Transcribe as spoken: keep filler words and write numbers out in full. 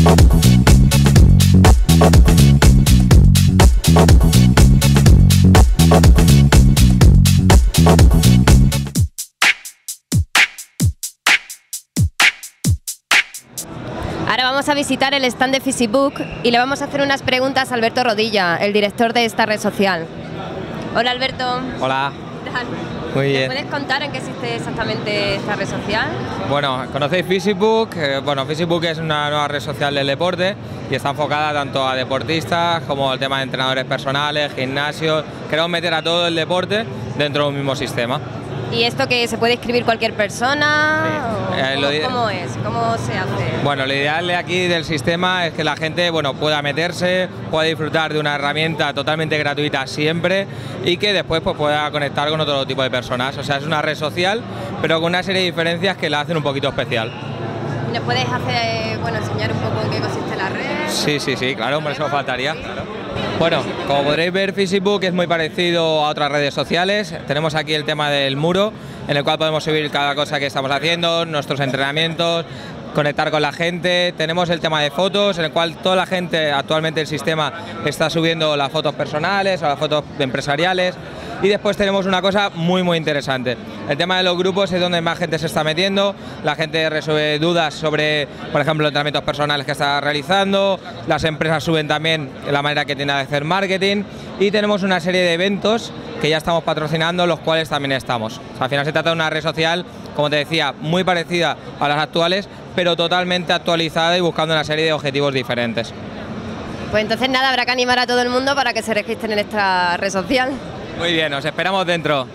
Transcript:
Ahora vamos a visitar el stand de Facebook y le vamos a hacer unas preguntas a Alberto Rodilla, el director de esta red social. Hola Alberto. Hola. ¿Qué tal? Muy bien. ¿Me puedes contar en qué existe exactamente esta red social? Bueno, ¿conocéis Facebook? Eh, bueno, Facebook es una nueva red social del deporte y está enfocada tanto a deportistas como al tema de entrenadores personales, gimnasios. Queremos meter a todo el deporte dentro de un mismo sistema. ¿Y esto que se puede escribir cualquier persona? Sí. ¿O Eh, cómo, lo cómo es? ¿Cómo se hace? Bueno, lo ideal de aquí del sistema es que la gente, bueno, pueda meterse, pueda disfrutar de una herramienta totalmente gratuita siempre y que después pues, pueda conectar con otro tipo de personas. O sea, es una red social, pero con una serie de diferencias que la hacen un poquito especial. ¿Nos puedes hacer, bueno, enseñar un poco en qué consiste la red? Sí, sí, sí, claro, por eso faltaría. Bueno, como podréis ver, Facebook es muy parecido a otras redes sociales. Tenemos aquí el tema del muro, en el cual podemos subir cada cosa que estamos haciendo, nuestros entrenamientos, conectar con la gente. Tenemos el tema de fotos, en el cual toda la gente, actualmente el sistema está subiendo las fotos personales o las fotos empresariales. Y después tenemos una cosa muy muy interesante. El tema de los grupos es donde más gente se está metiendo, la gente resuelve dudas sobre, por ejemplo, entrenamientos personales que está realizando, las empresas suben también la manera que tienen de hacer marketing y tenemos una serie de eventos que ya estamos patrocinando, los cuales también estamos. O sea, al final se trata de una red social, como te decía, muy parecida a las actuales, pero totalmente actualizada y buscando una serie de objetivos diferentes. Pues entonces nada, habrá que animar a todo el mundo para que se registren en esta red social. Muy bien, os esperamos dentro.